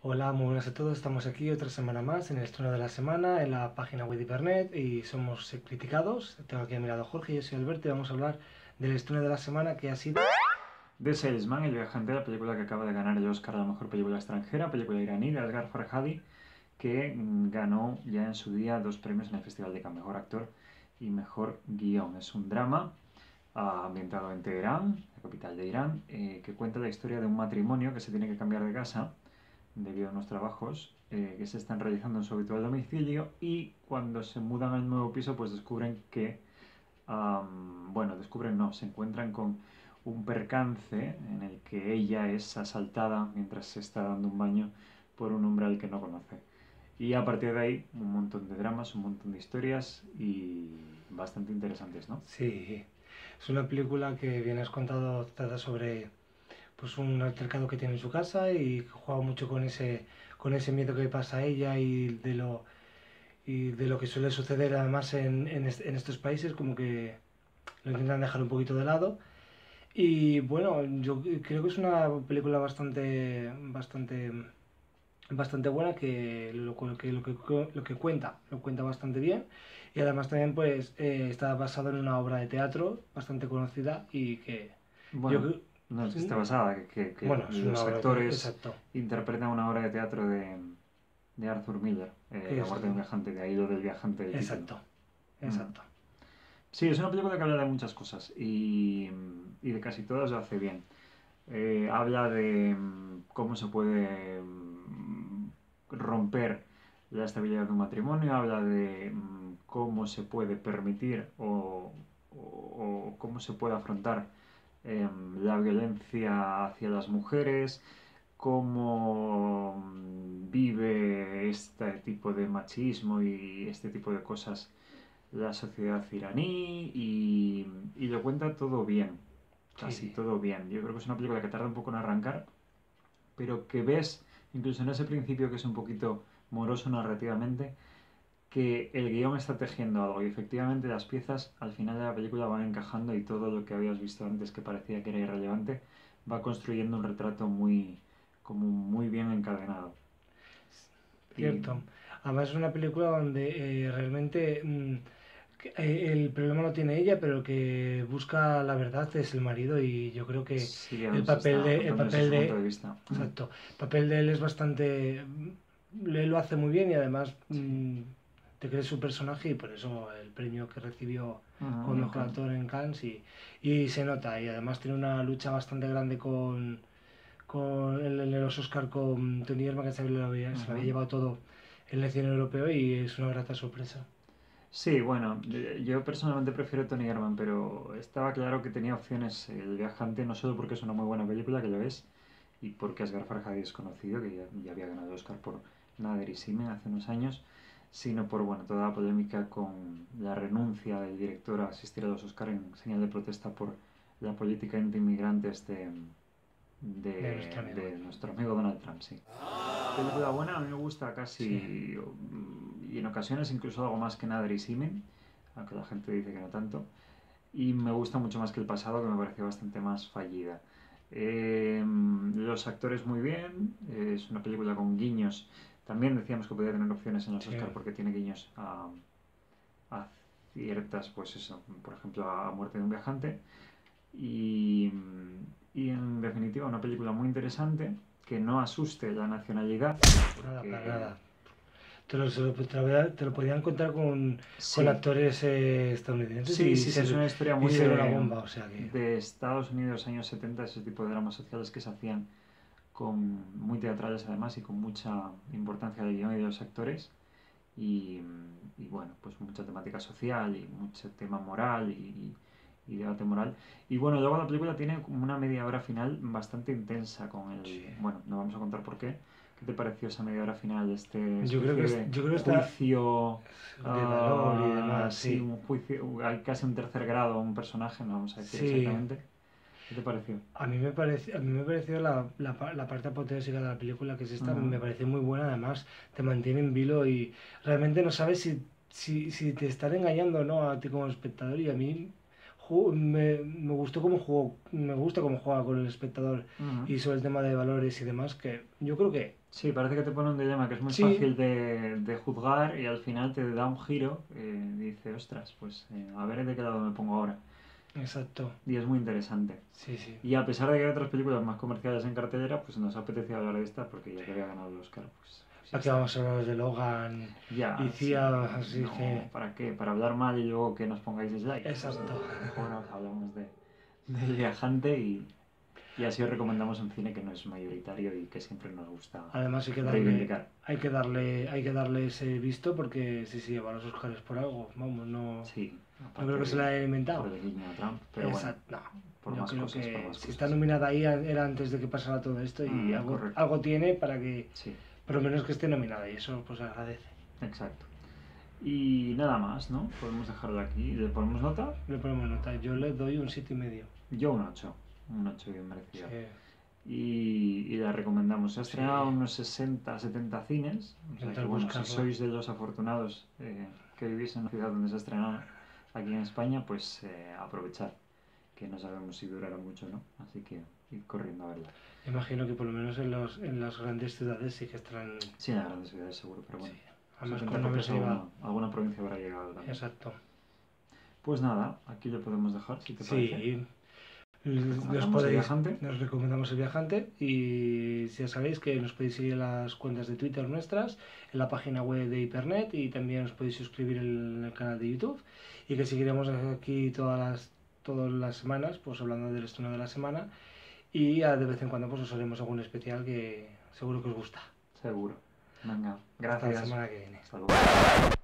Hola, muy buenas a todos. Estamos aquí otra semana más en el estreno de la semana en la página web de Hipernet y somos criticados. Tengo aquí a mi lado a Jorge, yo soy Alberto y vamos a hablar del estreno de la semana que ha sido The Salesman, El viajante, la película que acaba de ganar el Oscar a la mejor película extranjera, película iraní de Asghar Farhadi, que ganó ya en su día 2 premios en el Festival de Cannes, mejor actor y mejor guión. Es un drama ambientado en Teherán, la capital de Irán, que cuenta la historia de un matrimonio que se tiene que cambiar de casa debido a unos trabajos que se están realizando en su habitual domicilio, y cuando se mudan al nuevo piso pues descubren que bueno, descubren no, se encuentran con un percance en el que ella es asaltada mientras se está dando un baño por un hombre al que no conoce. Y a partir de ahí, un montón de dramas, un montón de historias y bastante interesantes, ¿no? Sí, es una película que bien has contado, trata sobre pues un altercado que tiene en su casa y juega mucho con ese miedo que pasa a ella y de lo que suele suceder además en estos países, como que lo intentan dejar un poquito de lado. Y bueno, yo creo que es una película bastante buena que lo cuenta bastante bien, y además también pues está basado en una obra de teatro bastante conocida y que yo Bueno, no es que esté sí, basada, que bueno, es una los obra que actores exacto, interpretan una obra de teatro de Arthur Miller, que La es muerte de un viajante, de ahí lo del viajante del título. exacto, Mm. exacto. Sí, es una película que habla de muchas cosas y de casi todas lo hace bien. Habla de cómo se puede romper la estabilidad de un matrimonio, habla de cómo se puede permitir o cómo se puede afrontar la violencia hacia las mujeres, cómo vive este tipo de machismo y este tipo de cosas la sociedad iraní, y lo cuenta todo bien, casi Sí, todo bien. Yo creo que es una película que tarda un poco en arrancar, pero que ves, incluso en ese principio que es un poquito moroso narrativamente, que el guión está tejiendo algo y efectivamente las piezas al final de la película van encajando y todo lo que habías visto antes que parecía que era irrelevante va construyendo un retrato muy, como muy bien encadenado. Y cierto. Además es una película donde realmente el problema lo tiene ella, pero el que busca la verdad es el marido, y yo creo que sí, aún se está el contando desde papel su punto de, de vista. exacto, el papel de él es bastante, él lo hace muy bien y además Sí. te crees su personaje, y por eso el premio que recibió como Me mejor encanta. actor en Cannes, y se nota, y además tiene una lucha bastante grande en los Oscar con Tony Erdmann, que se lo había llevado todo en el cine europeo, y es una grata sorpresa. Sí, bueno, yo personalmente prefiero Tony Herman, pero estaba claro que tenía opciones el viajante, no solo porque es una muy buena película, que lo es, y porque Asghar Farhadi es conocido, que ya había ganado el Oscar por Nader y Simen hace unos años, sino por bueno, toda la polémica con la renuncia del director a asistir a los Oscar en señal de protesta por la política anti-inmigrantes De nuestro amigo. de nuestro amigo Donald Trump, sí. Película buena, a mí me gusta Sí, casi, y en ocasiones incluso algo más que Nader y Simen, aunque la gente dice que no tanto, y me gusta mucho más que el pasado, que me pareció bastante más fallida. Los actores muy bien, es una película con guiños, también decíamos que podía tener opciones en los sí. Oscar porque tiene guiños a ciertas, pues eso, por ejemplo a Muerte de un viajante, y, y en definitiva una película muy interesante, que no asuste la nacionalidad, Nada, para porque nada. Te lo podían contar con sí, actores estadounidenses sí, sí, sí, es una historia y muy ser una bomba, o sea que. de Estados Unidos, años 70, ese tipo de dramas sociales que se hacían muy teatrales además y con mucha importancia del guión y de los actores, y bueno, pues mucha temática social y mucho tema moral y debate moral. Y bueno, luego la película tiene como una media hora final bastante intensa con Sí. bueno, no vamos a contar por qué. ¿Qué te pareció esa media hora final, este Yo creo que especie de yo creo que está juicio, de valor y demás, sí, sí. un juicio, hay casi un tercer grado a un personaje, no vamos a decir Sí. exactamente? ¿Qué te pareció? A mí me pareció la parte apoteósica de la película, que es esta, Ujú. me pareció muy buena. Además, te mantiene en vilo y realmente no sabes si te están engañando o no a ti como espectador. Y a mí, me gustó cómo jugó, me gusta cómo juega con el espectador y sobre el tema de valores y demás, que yo creo que Sí, parece que te pone un dilema que es muy sí, fácil de juzgar y al final te da un giro. Dice, ostras, pues a ver de qué lado me pongo ahora. exacto, Y es muy interesante. sí, sí. Y a pesar de que hay otras películas más comerciales en cartelera, pues nos apetecía hablar de esta porque ya que había ganado el Oscar, pues ya Aquí está. vamos a hablar de Logan Ya, y sí, Cia, así no, que... ¿para qué? Para hablar mal y luego que nos pongáis dislike. Pues, Exacto. mejor hablamos del viajante y así os recomendamos un cine que no es mayoritario y que siempre nos gusta Además reivindicar. hay que darle ese visto porque si se lleva los Oscars por algo, vamos, no, Sí, no aparte creo que se la haya inventado. por el guiño a Trump, pero Exacto, no. por Yo más creo cosas, por que más si cosas. está nominada ahí era antes de que pasara todo esto y Correcto. algo tiene para que, Sí, por lo menos que esté nominada y eso pues se agradece. exacto. Y nada más, ¿no? Podemos dejarlo aquí. ¿Le ponemos nota? Le ponemos nota, yo le doy un 7,5. Yo un 8 bien merecido. Sí. Y la recomendamos. Se ha Sí. estrenado en unos 60, 70 cines. O sea que, bueno, si Buscarla. sois de los afortunados que vivís en una ciudad donde se ha estrenado aquí en España, pues aprovechar, que no sabemos si durará mucho, ¿no? Así que ir corriendo a verla. Imagino que por lo menos en las grandes ciudades sí que estarán... Sí, en las grandes ciudades seguro, pero bueno. Sí. Además se con cuenta no que haberse alguna provincia habrá llegado también. Exacto. Pues nada, aquí lo podemos dejar, si te parece. Sí. Nos recomendamos El Viajante y ya sabéis que nos podéis seguir en las cuentas de Twitter nuestras, en la página web de Hipernet y también os podéis suscribir en el canal de YouTube y que seguiremos aquí todas las semanas pues hablando del estreno de la semana y de vez en cuando pues os haremos algún especial que seguro que os gusta. Seguro. Venga, gracias. Hasta la semana que viene. Hasta luego.